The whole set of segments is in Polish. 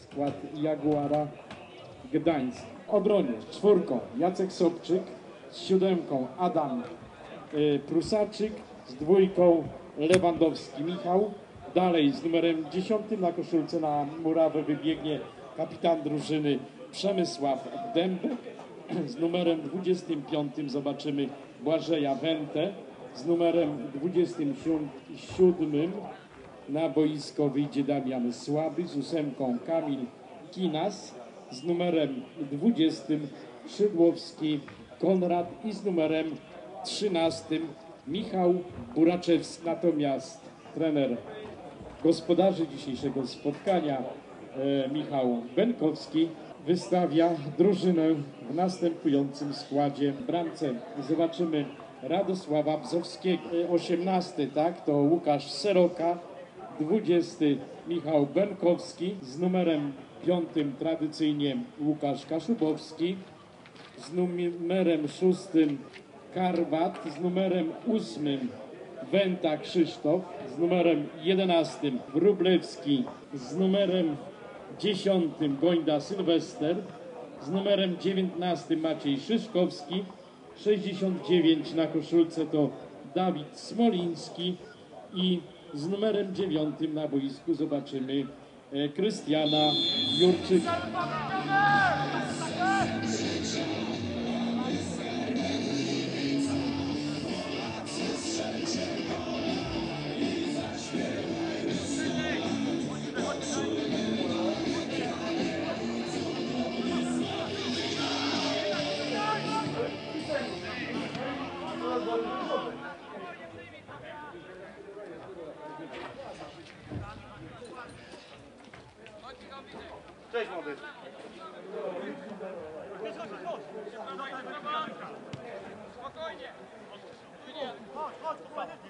skład Jaguara Gdańsk. W obronie czwórką Jacek Sobczyk, z siódemką Adam Prusaczyk, z dwójką Lewandowski Michał. Dalej z numerem 10 na koszulce na murawę wybiegnie kapitan drużyny Przemysław Dębek. Z numerem 25 zobaczymy Błażeja Wentę. Z numerem 27 na boisko wyjdzie Damian Słaby, z 8 Kamil Kinas, z numerem 20 Szydłowski Konrad i z numerem 13 Michał Buraczewski. Natomiast trener gospodarzy dzisiejszego spotkania Michał Benkowski wystawia drużynę w następującym składzie. W bramce zobaczymy Radosława Bzowskiego, 18, tak, to Łukasz Seroka, 20 Michał Benkowski, z numerem 5 tradycyjnie Łukasz Kaszubowski, z numerem 6 Karwat, z numerem 8 Wenta Krzysztof, z numerem 11 Wróblewski, z numerem 10 Gońda Sylwester, z numerem 19 Maciej Szyszkowski, 69 na koszulce to Dawid Smoliński i z numerem 9 na boisku zobaczymy Krystiana Jurczyka. Cześć młody. Spokojnie. Chodź,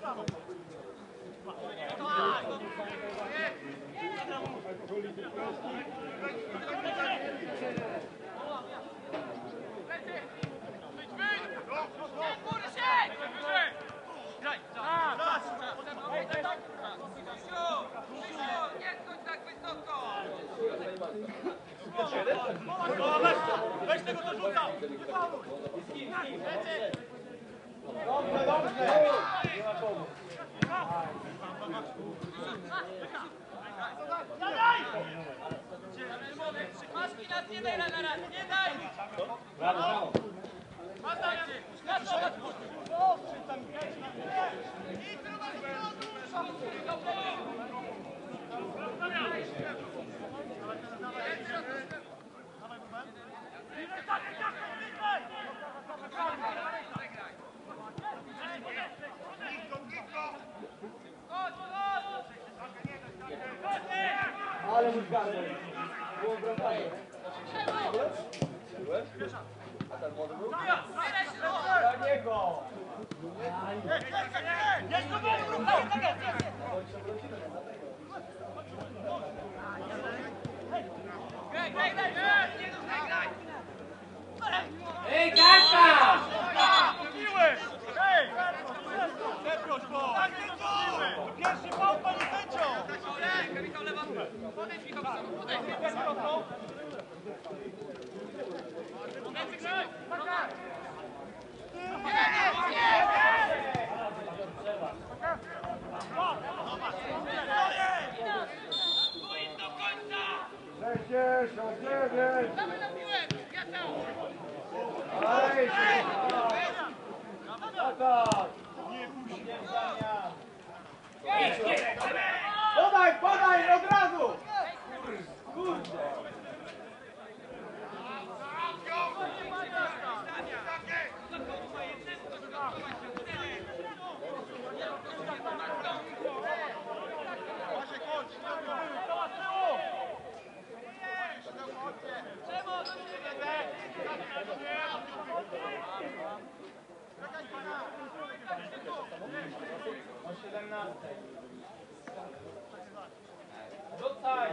weź tego to rzuca! Dobrze, dobrze! Maski nas nie daj na raz, nie daj! Brawo! Ale mu zgadłem. Było bramkarze. A ten młody był? Dla niego! Jest to był ruch! Graj! Ej, Gata! Piłeś! Hej! Przeproś go! To pierwszy bał, panie sędzio! Michał Lewandowski! Podejdź, Michał, podejdź! Dawaj na piłę! Jacek! Podaj od razu! Kurde! O 17. Rzucaj!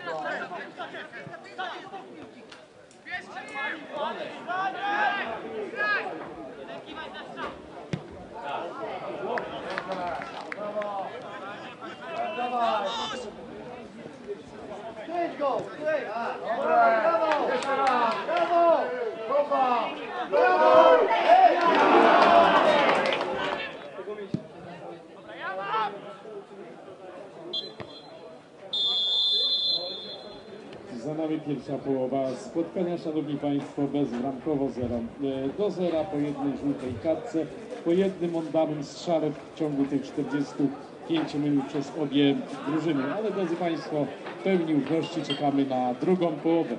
Za nami pierwsza połowa spotkania, szanowni państwo, bezbramkowo 0-0 po jednej żółtej kartce, po jednym oddanym strzale w ciągu tych 45 minut przez obie drużyny. Ale drodzy państwo, w pełni ufności czekamy na drugą połowę.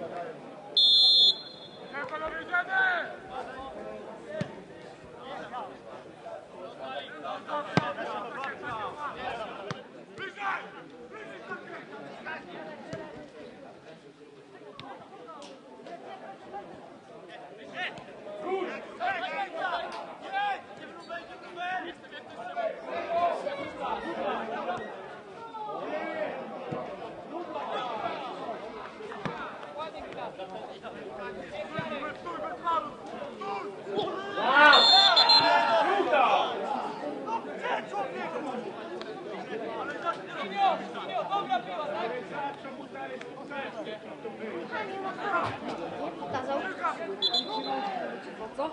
Co?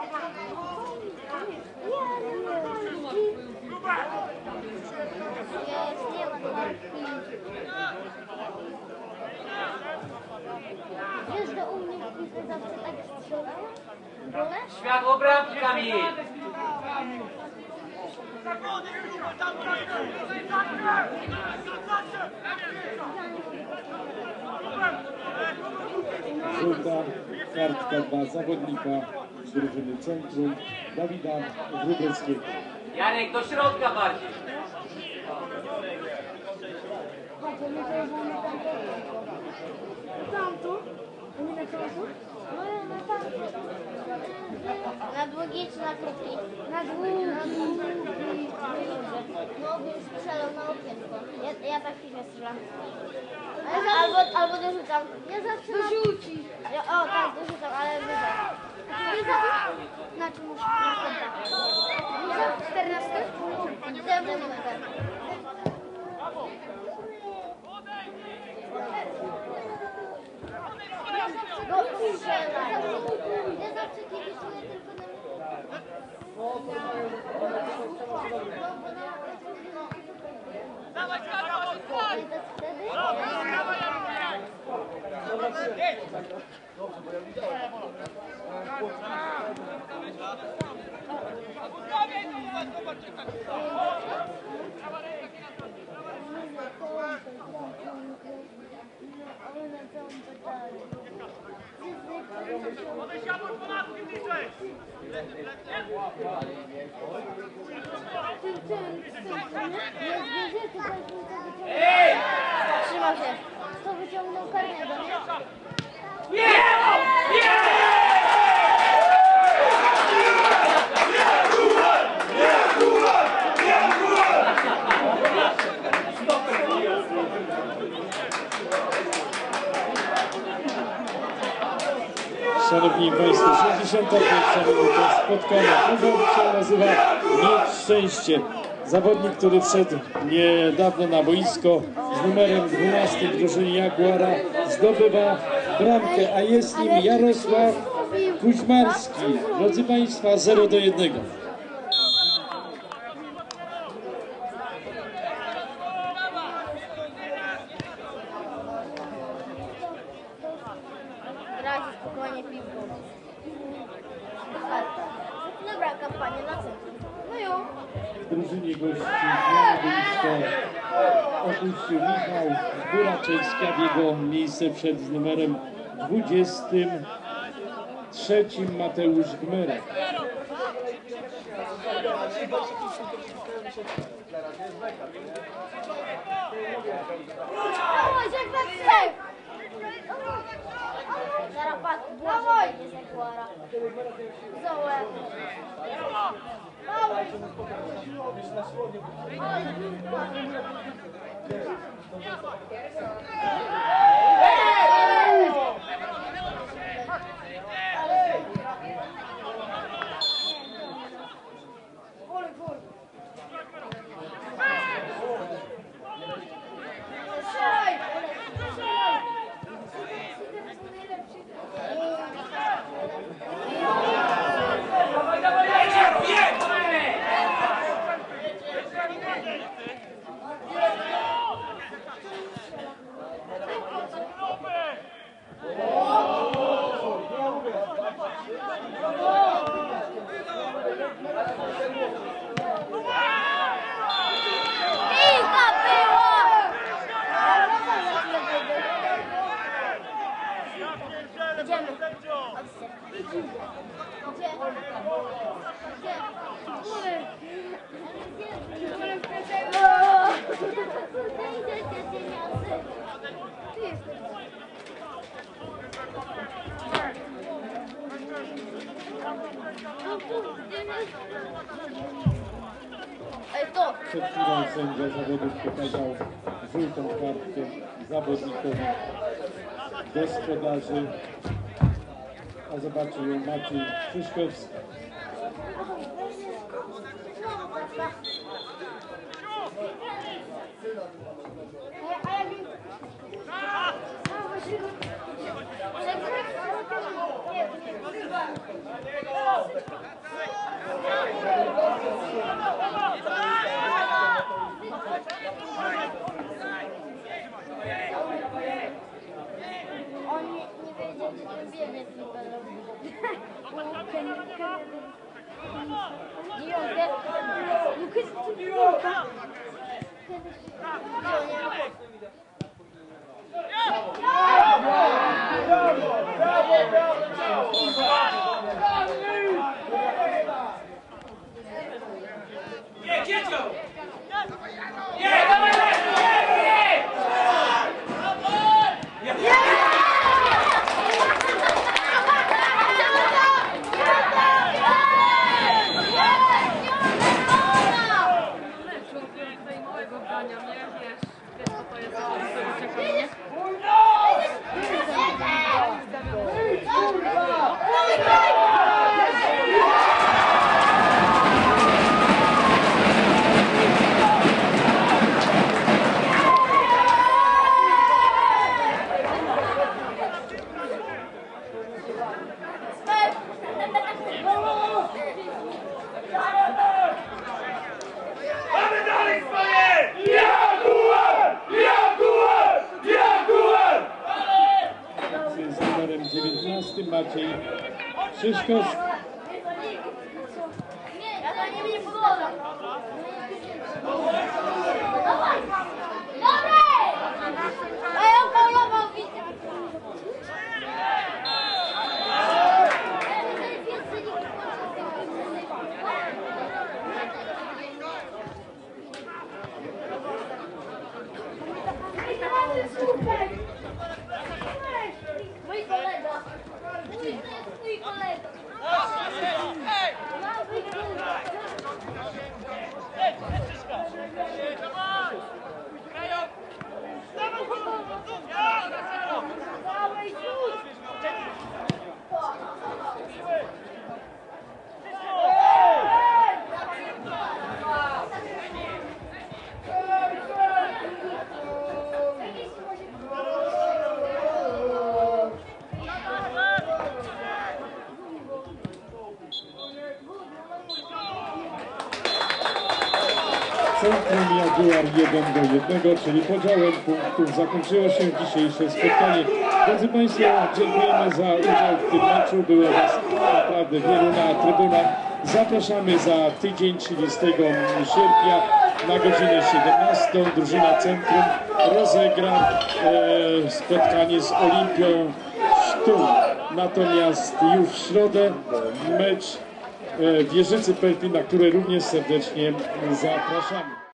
Wiesz, że u mnie w piłce zawsze tak strzelała? Gole? Światło bramki, Kamil! Żółta kartka dla zawodnika drużyny Centrum, Dawida Wróblewskiego. Jarek, do środka bardziej! Tamto? A nie na końcu? No ja na tamto. Na długi czy na krótki? Na długi. No bym strzelał na okienko. Ja tak chwilę strzelam. Albo dorzucam. Ja zawsze dorzucisz. O tak, dorzucam, ale wyżej. Na czym muszę? Na kontakt. 14? Temu numer. No strzelaj. Ja zawsze kibicuję tylko na... Dawaj, Karol, dawaj! Trzymał się. To wyciągnął karnego. Szanowni państwo, 61 minuta spotkania. Klub się nazywa Mieć Szczęście. Zawodnik, który wszedł niedawno na boisko z numerem 12 w drużynie Jaguara, zdobywa bramkę, a jest nim Jarosław Kuźmarski. Drodzy państwa, 0-1. Razie spokojnie piłką. Dobra kampania na centrum. No jo. W drużynie gości na boisko opuścił Michał Buraczewski, a w jego miejsce wszedł z numerem 23 Mateusz Gmerek. Dawaj, jak na trzech! Zaraz patrz, dawaj! Jest Jaguara. Zołę. Dawaj! Przed chwilą sędzia zawodów pokazał żółtą kartkę zawodnikowi gospodarzy, a zobaczył ją Maciej Krzyszkowski. On nie wiedział, że to biegnie Z numerem 19 Maciej Krzyszkowski. Ja to nie mi podoba. Dobry! A ja polował widzę. Mój kolega. Mój kolega. Centrum Jaguar 1-1, czyli podziałem punktów zakończyło się dzisiejsze spotkanie. Drodzy Państwo, dziękujemy za udział w tym meczu. Było Was naprawdę wielu na trybunach. Zapraszamy za tydzień, 30 sierpnia na godzinę 17. Drużyna Centrum rozegra spotkanie z Olimpią Sztum. Natomiast już w środę mecz Wieżycy Pelpin, na które również serdecznie zapraszamy.